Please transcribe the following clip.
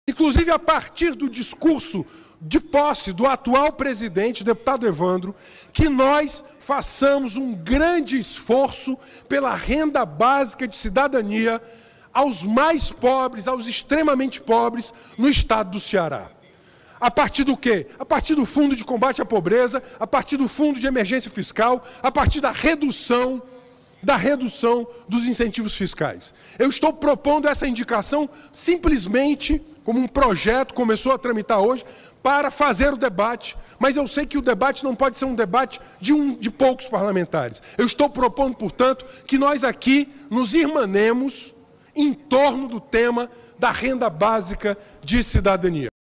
inclusive a partir do discurso de posse do atual presidente, deputado Evandro, que nós façamos um grande esforço pela renda básica de cidadania aos mais pobres, aos extremamente pobres no estado do Ceará. A partir do quê? A partir do Fundo de Combate à Pobreza, a partir do Fundo de Emergência Fiscal, a partir da redução dos incentivos fiscais. Eu estou propondo essa indicação simplesmente como um projeto, começou a tramitar hoje, para fazer o debate, mas eu sei que o debate não pode ser um debate de poucos parlamentares. Eu estou propondo, portanto, que nós aqui nos irmanemos em torno do tema da renda básica de cidadania.